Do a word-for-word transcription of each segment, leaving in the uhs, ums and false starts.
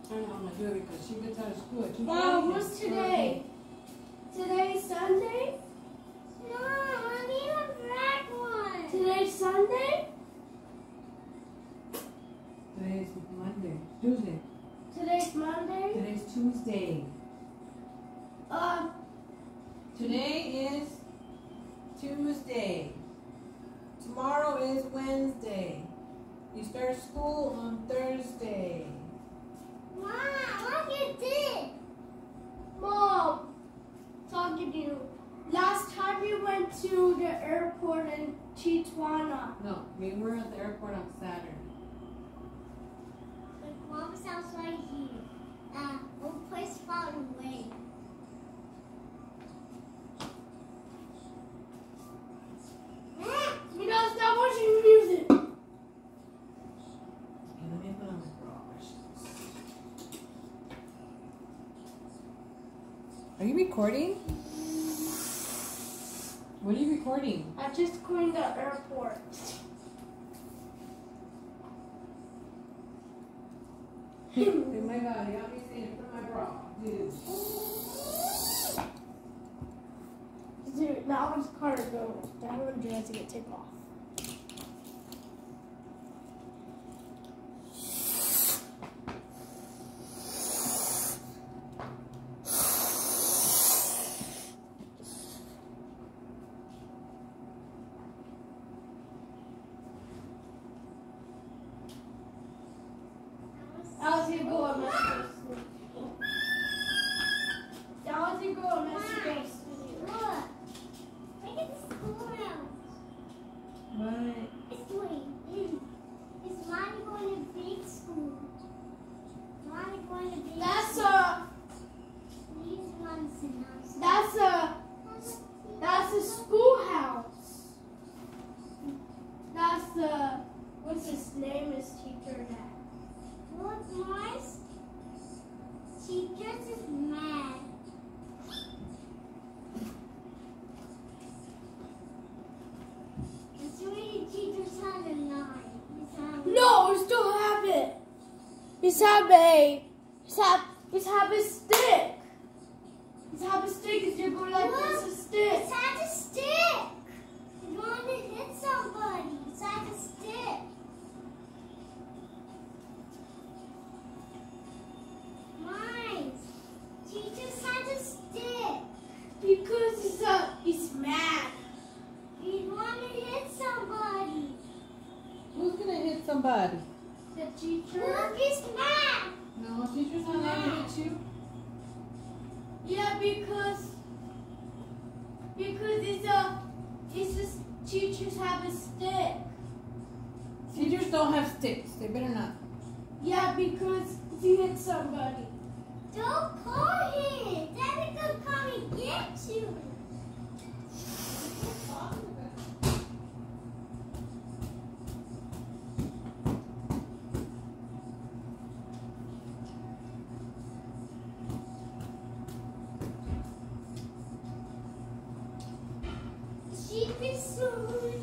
trying to want to do it because she gets out of school at two thirty. Mom, what's today? Today's Sunday? No, I need a black one. Today's Sunday? Today's Monday. Tuesday. Today's Monday? Today's Tuesday. Uh, Today is Tuesday. Tomorrow is Wednesday. You start school on Thursday. Mom, look at this. Mom, talking to you. Last time we went to the airport in Tijuana. No, we were at the airport on Saturday. My mom's house right here. Uh, one place far away. You gotta stop watching music. Okay, let me put on my brush. Are you recording? What are you recording? I just cleaned the airport. Oh my God, you got me saying put on my bra. Dude. Dude, that one's cargo. That one has to get taken off. That was gonna go on my space. That was gonna go on my space. Look. Look at the schoolhouse. What? It's wait. Is Lonnie going to big school? Lonnie going to big That's school? a, These ones and those. that's a, that's a schoolhouse. That's the, what's his name is teacher that. Look, Mars. She just is mad. And so many teachers had a nine. He's having- No, we still have it. He's have a, he's have, he's have a stick. He's have a stick. If you're going like this, a stick. It's had a stick. He's going to hit somebody. It's had a stick. Mine. Teachers had a stick. Because he's a, he's mad. He's going to hit somebody. Who's gonna hit somebody? The teacher. Look, he's mad. No, teacher's not allowed to hit you. Yeah, because, because it's a, it's just teachers have a stick. Teachers don't have sticks. They better not. Yeah, because if you hit somebody. Don't call him. Daddy gonna come and get you. Sheep is soon.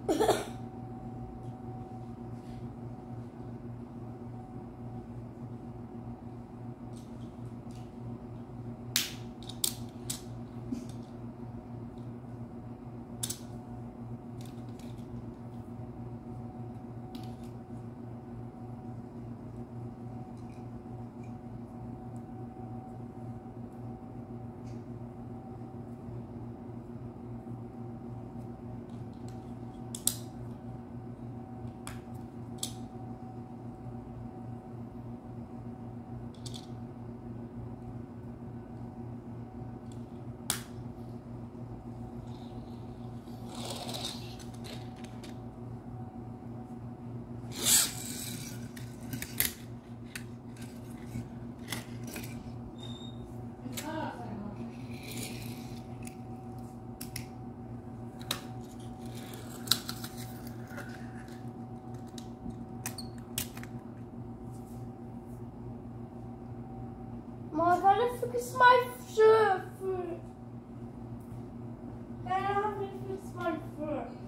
Mom, I gotta fix my shirt. I gotta fix my shirt.